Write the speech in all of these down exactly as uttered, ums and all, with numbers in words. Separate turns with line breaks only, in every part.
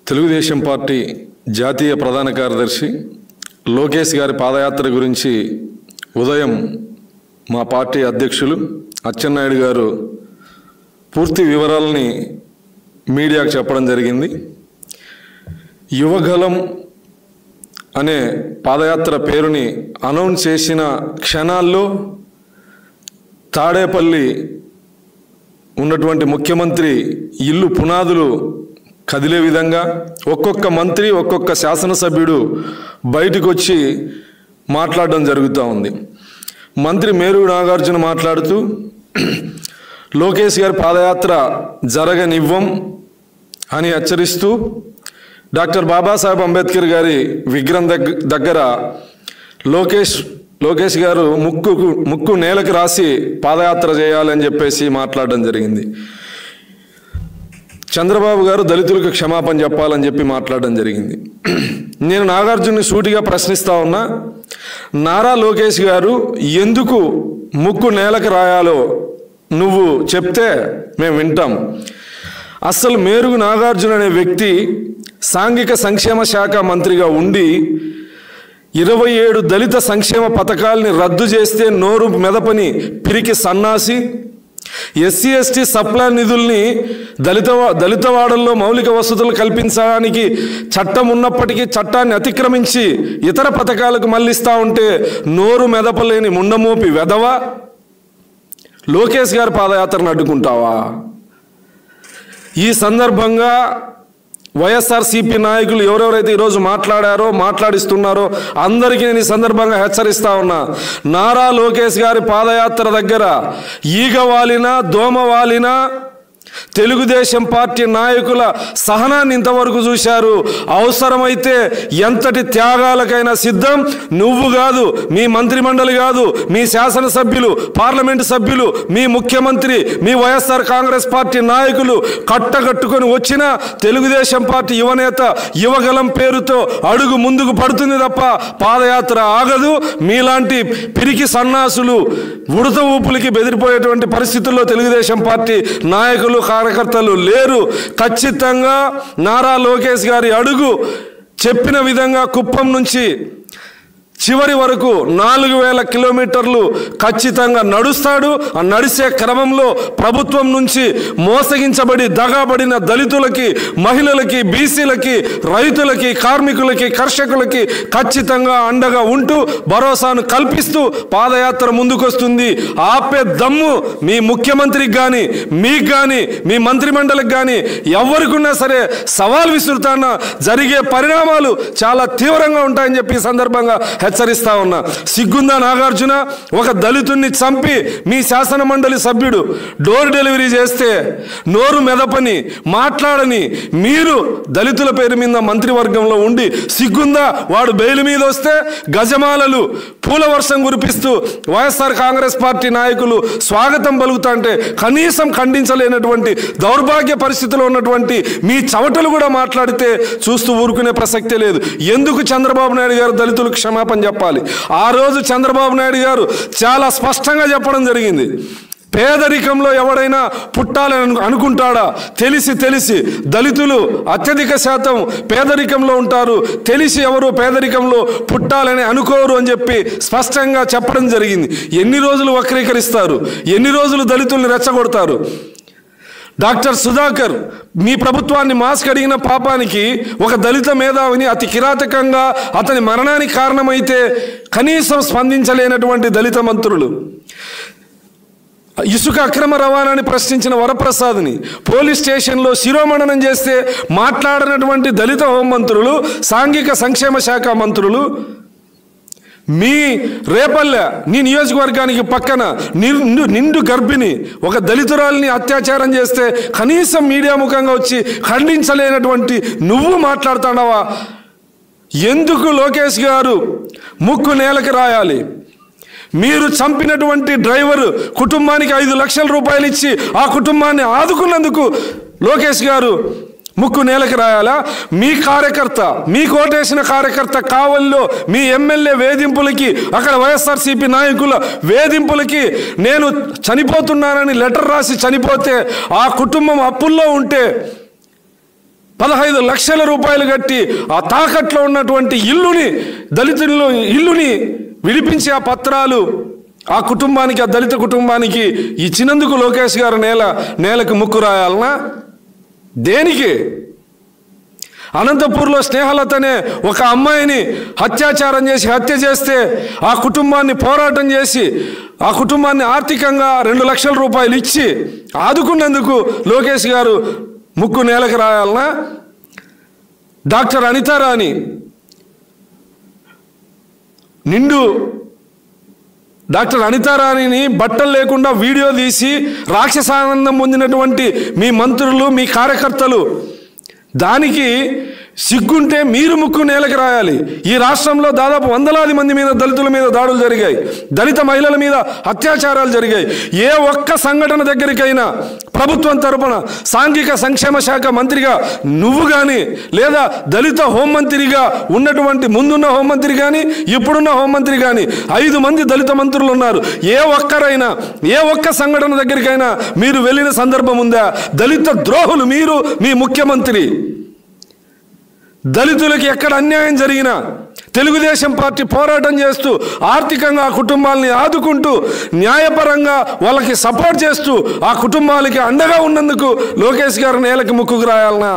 Telugu Desam party జాతీయ ప్రధాన కార్యదర్శి లోకేష్ గారి పాదయాత్ర గురించి ఉదయం మా పార్టీ అధ్యక్షులు అచ్చెన్నాయుడు గారు పూర్తి వివరాలని మీడియాకు చెప్పడం జరిగింది. యువగలం అనే పాదయాత్ర పేరుని అనౌన్స్ చేసిన క్షణాల్లో తాడేపల్లి ఉన్నటువంటి ముఖ్యమంత్రి ఇల్లు పునాదులు కదిలే విధంగా ఒక్కొక్క మంత్రి ఒక్కొక్క శాసనసభ్యుడు బయటకు వచ్చి మాట్లాడడం జరుగుతూ ఉంది. మంత్రి మేరుగు నాగార్జున మాట్లాడుతూ లోకేష్ గారి పాదయాత్ర జరగనివ్వం అని హెచ్చరిస్తూ డాక్టర్ బాబాసాహెబ్ అంబేద్కర్ గారి విగ్రహం దగ్గర లోకేష్ లోకేష్ గారు ముక్కు ముక్కు నేలకు రాసి పాదయాత్ర చేయాలని చెప్పేసి మాట్లాడడం జరిగింది. చంద్రబాబు గారు దళితులకు క్షమాపణ చెప్పాలని చెప్పి మాట్లాడడం జరిగింది. నేను నాగార్జున్ని సూటిగా ప్రశ్నిస్తా ఉన్నా, నారా లోకేష్ గారు ఎందుకు ముక్కు నేలకు రాయాలో నువ్వు చెప్తే మేము వింటాం. అసలు మేరుగు నాగార్జున అనే వ్యక్తి సాంఘిక సంక్షేమ శాఖ మంత్రిగా ఉండి ఇరవై ఏడు దళిత సంక్షేమ పథకాలని రద్దు చేస్తే నోరు మెదపని పిరికి సన్నాసి, ఎస్సీ ఎస్టీ సప్లా నిధుల్ని దళిత దళితవాడల్లో మౌలిక వసతులు కల్పించడానికి చట్టం ఉన్నప్పటికీ చట్టాన్ని అతిక్రమించి ఇతర పథకాలకు మళ్ళిస్తూ ఉంటే నోరు మెదపలేని ముండమోపి వెధవ లోకేష్ గారి పాదయాత్రను అడ్డుకుంటావా? ఈ సందర్భంగా వైఎస్ఆర్సీపీ నాయకులు ఎవరెవరైతే ఈరోజు మాట్లాడారో మాట్లాడిస్తున్నారో అందరికీ నేను ఈ సందర్భంగా హెచ్చరిస్తా ఉన్నా, నారా లోకేష్ గారి పాదయాత్ర దగ్గర ఈగ వాలినా దోమ వాలినా తెలుగుదేశం పార్టీ నాయకుల సహనాన్ని ఇంతవరకు చూశారు. అవసరమైతే ఎంతటి త్యాగాలకైనా సిద్ధం. నువ్వు కాదు, మీ మంత్రిమండలి కాదు, మీ శాసనసభ్యులు, పార్లమెంటు సభ్యులు, మీ ముఖ్యమంత్రి, మీ వైఎస్ఆర్ కాంగ్రెస్ పార్టీ నాయకులు కట్టగట్టుకొని వచ్చిన తెలుగుదేశం పార్టీ యువనేత యువగలం పేరుతో అడుగు ముందుకు పడుతుంది తప్ప పాదయాత్ర ఆగదు. మీలాంటి పిరికి సన్నాసులు ఉడత ఊపులకి బెదిరిపోయేటువంటి పరిస్థితుల్లో తెలుగుదేశం పార్టీ నాయకులు కార్యకర్తలు లేరు. ఖచ్చితంగా నారా లోకేష్ గారి అడుగు చెప్పిన విధంగా కుప్పం నుంచి చివరి వరకు నాలుగు వేల కిలోమీటర్లు ఖచ్చితంగా నడుస్తాడు. ఆ నడిచే క్రమంలో ప్రభుత్వం నుంచి మోసగించబడి దగాబడిన దళితులకి, మహిళలకి, బీసీలకి, రైతులకి, కార్మికులకి, కర్షకులకి ఖచ్చితంగా అండగా ఉంటూ భరోసాను కల్పిస్తూ పాదయాత్ర ముందుకొస్తుంది. ఆపే దమ్ము మీ ముఖ్యమంత్రికి కానీ, మీకు కానీ, మీ మంత్రిమండలికి కానీ ఎవరికున్నా సరే సవాల్ విసురుతాన జరిగే పరిణామాలు చాలా తీవ్రంగా ఉంటాయని చెప్పి ఈ సందర్భంగా హెచ్చరిస్తా ఉన్నా. సిగ్గుందా నాగార్జున? ఒక దళితుణ్ణి చంపి మీ శాసన మండలి సభ్యుడు డోర్ డెలివరీ చేస్తే నోరు మెదపని మాట్లాడని మీరు దళితుల పేరు మీద మంత్రివర్గంలో ఉండి సిగ్గుందా? వాడు బెయిల్ మీద వస్తే గజమాలలు పూల వర్షం కురిపిస్తూ వైఎస్ఆర్ కాంగ్రెస్ పార్టీ నాయకులు స్వాగతం పలుకుతాంటే కనీసం ఖండించలేనటువంటి దౌర్భాగ్య పరిస్థితిలో ఉన్నటువంటి మీ చవటలు కూడా మాట్లాడితే చూస్తూ ఊరుకునే ప్రసక్తే లేదు. ఎందుకు చంద్రబాబు నాయుడు గారు దళితులకు క్షమాపణ చెప్పాలి? ఆ రోజు చంద్రబాబు నాయుడు గారు చాలా స్పష్టంగా చెప్పడం జరిగింది. పేదరికంలో ఎవడైనా పుట్టాలని అనుకుంటాడా? తెలిసి తెలిసి దళితులు అత్యధిక శాతం పేదరికంలో ఉంటారు. తెలిసి ఎవరు పేదరికంలో పుట్టాలని అనుకోరు అని చెప్పి స్పష్టంగా చెప్పడం జరిగింది. ఎన్ని రోజులు వక్రీకరిస్తారు? ఎన్ని రోజులు దళితుల్ని రెచ్చగొడతారు? డాక్టర్ సుధాకర్ మీ ప్రభుత్వాన్ని మాస్క్ అడిగిన పాపానికి ఒక దళిత మేధావిని అతి కిరాతకంగా అతని మరణానికి కారణమైతే కనీసం స్పందించలేనటువంటి దళిత మంత్రులు, ఇసుక అక్రమ రవాణాని ప్రశ్నించిన వరప్రసాద్ని పోలీస్ స్టేషన్లో శిరోమణనం చేస్తే మాట్లాడినటువంటి దళిత హోంమంత్రులు, సాంఘిక సంక్షేమ శాఖ మంత్రులు, మీ రేపల్లె నీ నియోజకవర్గానికి పక్కన నిండు నిండు గర్భిణి ఒక దళితురాల్ని అత్యాచారం చేస్తే కనీసం మీడియా ముఖంగా వచ్చి ఖండించలేనటువంటి నువ్వు మాట్లాడుతున్నావా? ఎందుకు లోకేష్ గారు ముక్కు నేలకు రాయాలి? మీరు చంపినటువంటి డ్రైవరు కుటుంబానికి ఐదు లక్షల రూపాయలు ఇచ్చి ఆ కుటుంబాన్ని ఆదుకున్నందుకు లోకేష్ గారు ముక్కు నేలకు రాయాలా? మీ కార్యకర్త, మీ కోటేసిన కార్యకర్త కావల్లో మీ ఎమ్మెల్యే వేధింపులకి, అక్కడ వైఎస్ఆర్సీపీ నాయకుల వేధింపులకి నేను చనిపోతున్నానని లెటర్ రాసి చనిపోతే ఆ కుటుంబం అప్పుల్లో ఉంటే పదహైదు లక్షల రూపాయలు కట్టి ఆ తాకట్లో ఉన్నటువంటి ఇల్లుని దళితుల్లో ఇల్లుని విడిపించి ఆ పత్రాలు ఆ కుటుంబానికి, ఆ దళిత కుటుంబానికి ఇచ్చినందుకు లోకేష్ గారు నేల నేలకు ముక్కు రాయాలనా? దేనికి? అనంతపూర్లో స్నేహలతనే ఒక అమ్మాయిని అత్యాచారం చేసి హత్య చేస్తే ఆ కుటుంబాన్ని పోరాటం చేసి ఆ కుటుంబాన్ని ఆర్థికంగా రెండు లక్షల రూపాయలు ఇచ్చి ఆదుకున్నందుకు లోకేష్ గారు ముక్కు నేలకు రాయాలనా? డాక్టర్ అనితారాణి నిండు డాక్టర్ అనితారాణిని బట్టలు లేకుండా వీడియో తీసి రాక్షసానందం పొందినటువంటి మీ మంత్రులు, మీ కార్యకర్తలు, దానికి సిగ్గుంటే మీరు ముక్కు నేలకు రాయాలి. ఈ రాష్ట్రంలో దాదాపు వందలాది మంది మీద, దళితుల మీద దాడులు జరిగాయి, దళిత మహిళల మీద అత్యాచారాలు జరిగాయి. ఏ ఒక్క సంఘటన దగ్గరికైనా ప్రభుత్వం తరపున సాంఘిక సంక్షేమ శాఖ మంత్రిగా నువ్వు కానీ, లేదా దళిత హోంమంత్రిగా ఉన్నటువంటి ముందున్న హోంమంత్రి కానీ, ఇప్పుడున్న హోంమంత్రి కానీ, ఐదు మంది దళిత మంత్రులు ఉన్నారు. ఏ ఒక్కరైనా ఏ ఒక్క సంఘటన దగ్గరికైనా మీరు వెళ్ళిన సందర్భం ఉందా? దళిత ద్రోహులు మీరు, మీ ముఖ్యమంత్రి. దళితులకి ఎక్కడ అన్యాయం జరిగినా తెలుగుదేశం పార్టీ పోరాటం చేస్తూ ఆర్థికంగా ఆ కుటుంబాలని ఆదుకుంటూ న్యాయపరంగా వాళ్ళకి సపోర్ట్ చేస్తూ ఆ కుటుంబాలకి అండగా ఉన్నందుకు లోకేష్ గారు నేలకి ముక్కుకు రాయాలనా?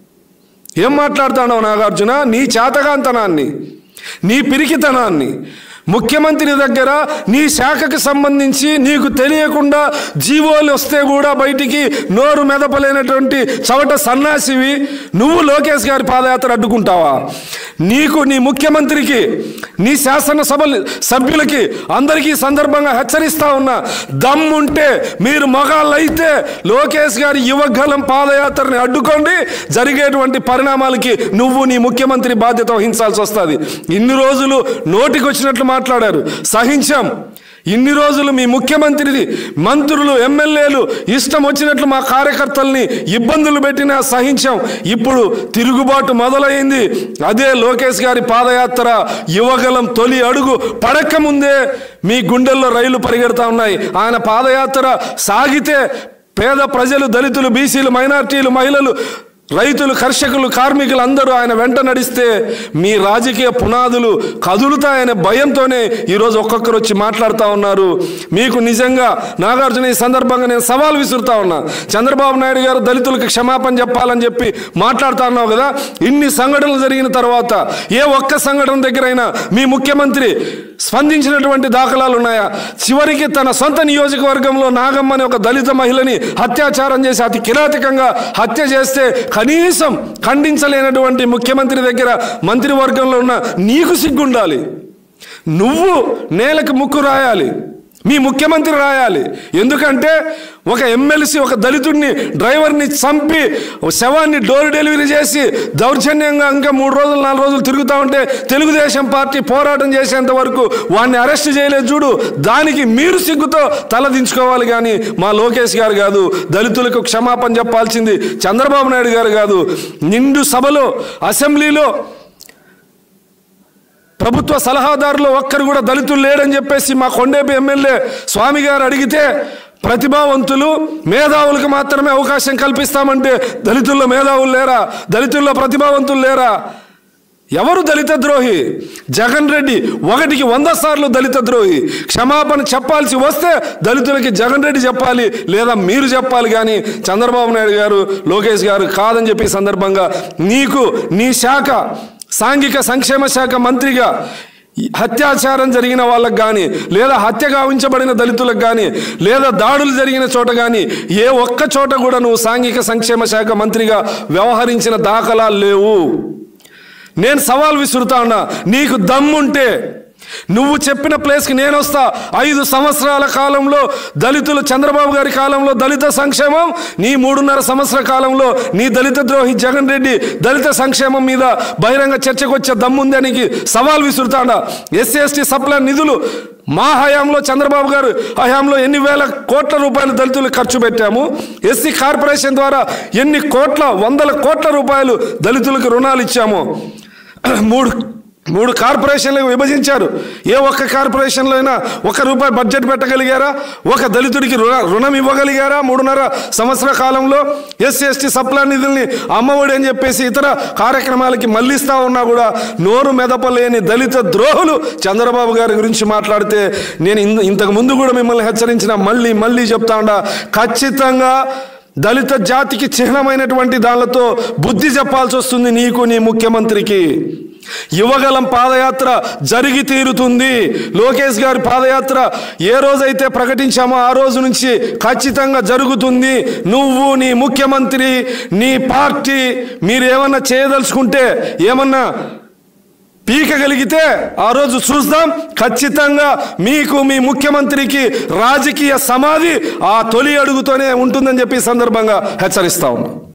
ఏం మాట్లాడుతున్నావు నాగార్జున? నీ చేతగాంతనాన్ని, నీ పిరికితనాన్ని, ముఖ్యమంత్రి దగ్గర నీ శాఖకు సంబంధించి నీకు తెలియకుండా జీవోలు వస్తే కూడా బయటికి నోరు మెదపలేనటువంటి చవట సన్నాసివి నువ్వు లోకేష్ గారి పాదయాత్ర అడ్డుకుంటావా? నీకు, నీ ముఖ్యమంత్రికి, నీ శాసనసభ సభ్యులకి అందరికీ సందర్భంగా హెచ్చరిస్తా ఉన్నా, దమ్ముంటే మీరు మగాళ్ళైతే లోకేష్ గారి యువగలం పాదయాత్రని అడ్డుకోండి. జరిగేటువంటి పరిణామాలకి నువ్వు, నీ ముఖ్యమంత్రి బాధ్యత వహించాల్సి వస్తుంది. ఇన్ని రోజులు నోటికి వచ్చినట్లు మాట్లాడారు, సహించాం. ఇన్ని రోజులు మీ ముఖ్యమంత్రిది, మంత్రులు, ఎమ్మెల్యేలు ఇష్టం వచ్చినట్లు మా కార్యకర్తల్ని ఇబ్బందులు పెట్టినా సహించాం. ఇప్పుడు తిరుగుబాటు మొదలైంది. అదే లోకేష్ గారి పాదయాత్ర యువగలం తొలి అడుగు పడక ముందే మీ గుండెల్లో రైలు పరిగెడతా ఉన్నాయి. ఆయన పాదయాత్ర సాగితే పేద ప్రజలు, దళితులు, బీసీలు, మైనార్టీలు, మహిళలు, రైతులు, కర్షకులు, కార్మికులు అందరూ ఆయన వెంట నడిస్తే మీ రాజకీయ పునాదులు కదులుతాయనే భయంతోనే ఈరోజు ఒక్కొక్కరు వచ్చి మాట్లాడుతూ ఉన్నారు. మీకు నిజంగా నాగార్జున ఈ సందర్భంగా నేను సవాల్ విసురుతా ఉన్నా. చంద్రబాబు నాయుడు గారు దళితులకు క్షమాపణ చెప్పాలని చెప్పి మాట్లాడుతా ఉన్నావు కదా. ఇన్ని సంఘటనలు జరిగిన తర్వాత ఏ ఒక్క సంఘటన దగ్గరైనా మీ ముఖ్యమంత్రి స్పందించినటువంటి దాఖలాలు ఉన్నాయా? చివరికి తన సొంత నియోజకవర్గంలో నాగమ్మని ఒక దళిత మహిళని అత్యాచారం చేసి అతి కిరాతకంగా హత్య చేస్తే కనీసం ఖండించలేనటువంటి ముఖ్యమంత్రి దగ్గర మంత్రివర్గంలో ఉన్న నీకు సిగ్గుండాలి. నువ్వు నేలకు ముక్కు రాయాలి, మీ ముఖ్యమంత్రి రాయాలి. ఎందుకంటే ఒక ఎమ్మెల్సీ ఒక దళితుడిని, డ్రైవర్ని చంపి శవాన్ని డోర్ డెలివరీ చేసి దౌర్జన్యంగా ఇంకా మూడు రోజులు నాలుగు రోజులు తిరుగుతూ ఉంటే తెలుగుదేశం పార్టీ పోరాటం చేసేంత వరకు వాడిని అరెస్ట్ చేయలేదు చూడు. దానికి మీరు సిగ్గుతో తలదించుకోవాలి కానీ మా లోకేష్ గారు కాదు. దళితులకు క్షమాపణ చెప్పాల్సింది చంద్రబాబు నాయుడు గారు కాదు. నిండు సభలో, అసెంబ్లీలో ప్రభుత్వ సలహాదారులు ఒక్కరు కూడా దళితులు లేడని చెప్పేసి మా కొండేపి ఎమ్మెల్యే స్వామి గారు అడిగితే, ప్రతిభావంతులు, మేధావులకు మాత్రమే అవకాశం కల్పిస్తామంటే దళితుల్లో మేధావులు లేరా? దళితుల్లో ప్రతిభావంతులు లేరా? ఎవరు దళిత ద్రోహి? జగన్ రెడ్డి ఒకటికి వంద సార్లు దళిత ద్రోహి. క్షమాపణ చెప్పాల్సి వస్తే దళితులకి జగన్ రెడ్డి చెప్పాలి, లేదా మీరు చెప్పాలి. కానీ చంద్రబాబు నాయుడు గారు, లోకేష్ గారు కాదని చెప్పి సందర్భంగా నీకు, నీ శాఖ సాంఘిక సంక్షేమ శాఖ మంత్రిగా అత్యాచారం జరిగిన వాళ్ళకు కానీ, లేదా హత్య గావించబడిన దళితులకు కానీ, లేదా దాడులు జరిగిన చోట కానీ ఏ ఒక్క చోట కూడా నువ్వు సాంఘిక సంక్షేమ శాఖ మంత్రిగా వ్యవహరించిన దాఖలాలు లేవు. నేను సవాల్ విసురుతా ఉన్నా, నీకు దమ్ముంటే నువ్వు చెప్పిన ప్లేస్కి నేను వస్తా. ఐదు సంవత్సరాల కాలంలో దళితులు, చంద్రబాబు గారి కాలంలో దళిత సంక్షేమం, నీ మూడున్నర సంవత్సరాల కాలంలో నీ దళిత ద్రోహి జగన్ రెడ్డి దళిత సంక్షేమం మీద బహిరంగ చర్చకు వచ్చే దమ్ముందానికి సవాల్ విసురుతాడా? ఎస్సీ ఎస్టీ సప్లై నిధులు మా హయాంలో, చంద్రబాబు గారు హయాంలో ఎన్ని వేల కోట్ల రూపాయలు దళితులకు ఖర్చు పెట్టాము. ఎస్సీ కార్పొరేషన్ ద్వారా ఎన్ని కోట్ల, వందల కోట్ల రూపాయలు దళితులకు రుణాలు ఇచ్చాము. మూడు మూడు కార్పొరేషన్లకు విభజించారు. ఏ ఒక్క కార్పొరేషన్లో అయినా ఒక రూపాయి బడ్జెట్ పెట్టగలిగారా? ఒక దళితుడికి రుణ రుణం ఇవ్వగలిగారా? మూడున్నర సంవత్సర కాలంలో ఎస్సీ ఎస్టీ సప్లా నిధుల్ని అమ్మఒడి అని చెప్పేసి ఇతర కార్యక్రమాలకి మళ్ళిస్తూ ఉన్నా కూడా నోరు మెదపలేని దళిత ద్రోహులు చంద్రబాబు గారి గురించి మాట్లాడితే నేను ఇంతకు ముందు కూడా మిమ్మల్ని హెచ్చరించిన, మళ్ళీ మళ్ళీ చెప్తా ఉండా, ఖచ్చితంగా దళిత జాతికి చిహ్నమైనటువంటి దానిలతో బుద్ధి చెప్పాల్సి వస్తుంది నీకు, నీ ముఖ్యమంత్రికి. యువగలం పాదయాత్ర జరిగి తీరుతుంది. లోకేష్ గారి పాదయాత్ర ఏ రోజైతే ప్రకటించామో ఆ రోజు నుంచి ఖచ్చితంగా జరుగుతుంది. నువ్వు, నీ ముఖ్యమంత్రి, నీ పార్టీ మీరు ఏమన్నా చేయదలుచుకుంటే, ఏమన్నా పీకగలిగితే ఆ రోజు చూద్దాం. ఖచ్చితంగా మీకు, మీ ముఖ్యమంత్రికి రాజకీయ సమాధి ఆ తొలి అడుగుతోనే ఉంటుందని చెప్పి సందర్భంగా హెచ్చరిస్తా ఉన్నాం.